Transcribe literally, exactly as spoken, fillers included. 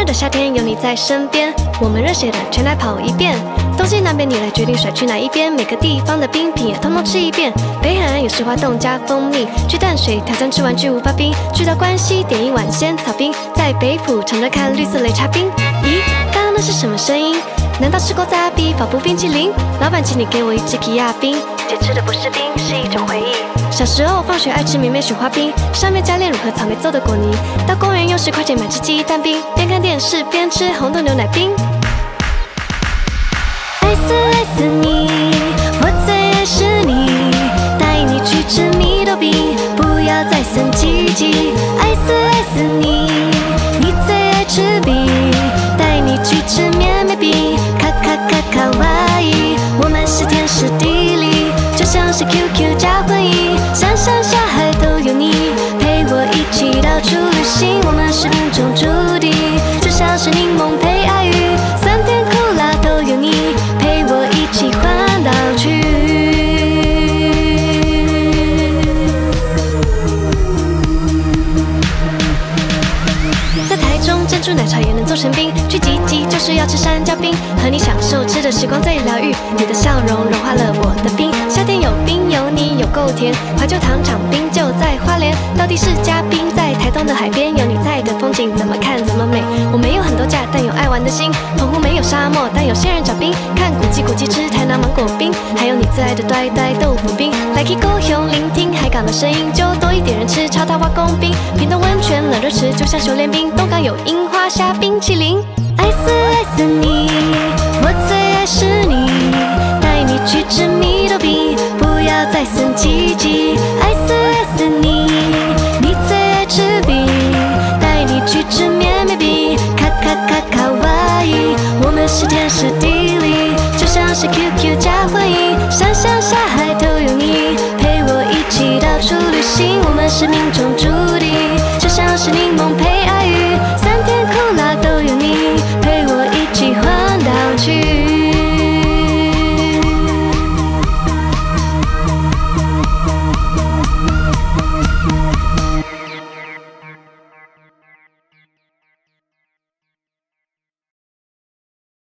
热的夏天有你在身边，我们热血的全来跑一遍。东西南北你来决定甩去哪一边，每个地方的冰品也通通吃一遍。北海岸有石花冻加蜂蜜，去淡水挑战吃完巨无霸冰，去到关西点一碗仙草冰，在北埔乘着看绿色雷茶冰。咦，刚刚那是什么声音？难道是狗杂比仿佛冰淇淋？老板，请你给我一支奇亚冰。姐吃的不是冰，是一种回忆。小时候放学爱吃绵绵雪花冰，上面加炼乳和草莓做的果泥。到公园用十块钱买支鸡蛋冰，边看电视边吃红豆牛奶冰。爱死爱死你，我最爱是你，带你去吃米豆冰，不要再生鸡鸡。爱死爱死你，你最爱吃冰，带你去吃绵绵冰，卡卡卡卡哇伊，我们是天时地利，就像是 Q Q 加婚姻，山山下海都有你，陪我一起到处旅行，我们是命中注定，就像是柠檬配爱玉，酸甜苦辣都有你，陪我一起环岛去。在台中珍珠奶茶也能做成冰，去集集就是要吃山椒冰，和你享受吃的时光最疗愈，你的笑容融化了我的冰。夏天有冰有你有够甜，怀旧糖厂冰就在花莲，到底是加冰在台东的海边，有你在的风景怎么看怎么美。我没有很多假，但有爱玩的心。澎湖没有沙漠，但有仙人掌冰，看古迹古迹吃台南芒果冰，还有你最爱的呆呆豆腐冰。来去高雄聆听海港的声音，就多一点人吃超大挖工冰。屏东温泉冷热池就像修炼冰，东港有樱花虾冰淇淋。爱死爱死你，我最爱是你，带你去吃米豆冰，不要再生鸡鸡。爱死爱死你，你最爱吃冰，带你去吃绵绵冰，卡卡卡卡哇伊，我们是天时地利，就像是 Q Q 加婚姻，山山下海都有你，陪我一起到处旅行，我们是命中注定。